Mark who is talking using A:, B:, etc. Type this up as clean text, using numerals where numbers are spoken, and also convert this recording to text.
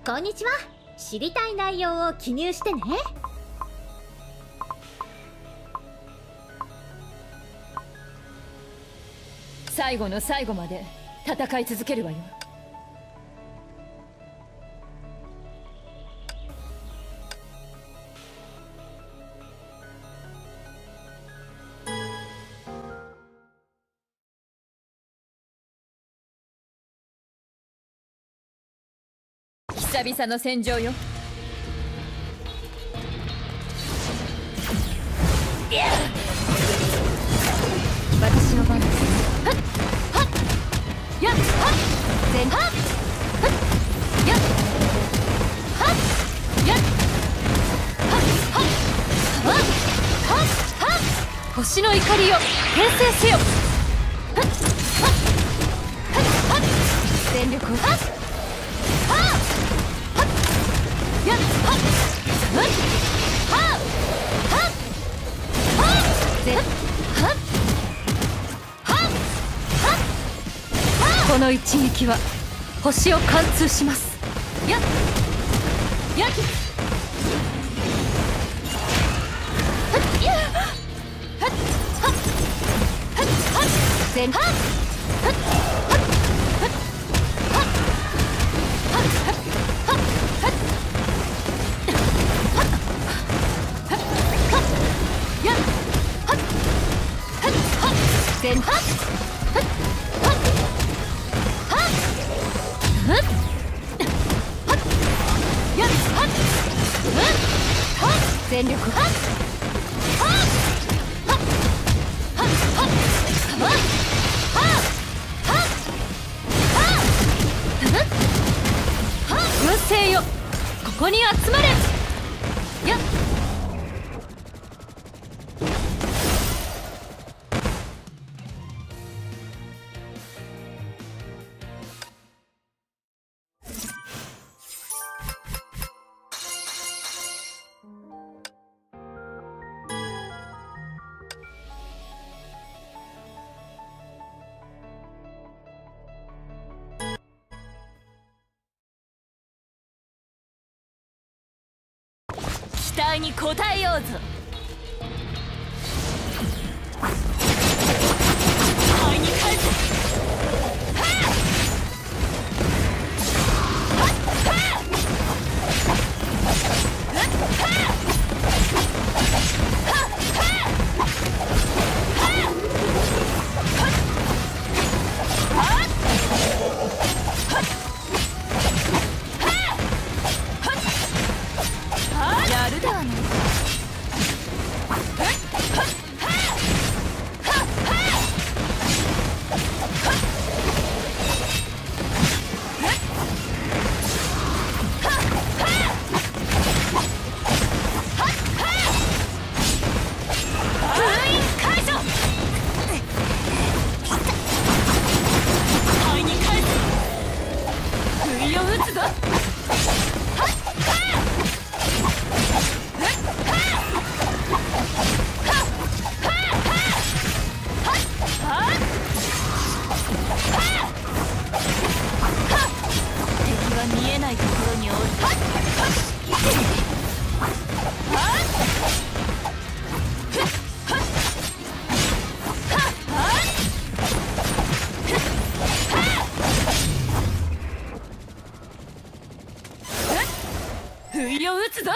A: こんにちは。知りたい内容を記入してね。
B: 最後の最後まで戦い続けるわよ。久々の戦場よ。私の番です。やっはっ全はっやっはっやっはっはっはっはっ星の怒りを転生せよ。はっはっはっ全力をはっはっやっはっはっはっはっ全はっこの一撃は星を貫通します。やっやっはっやっはっはっはっはっ全はっはっはっはっはっはっはっはっはっやっはっはっはっ全はっ全力はっはっはっはっはっはっはっ軍勢よ、ここに集まれ。やっ期待に応えようぞ。灰に返せ。やるではないか。見えないところにおる。不意を打つぞ。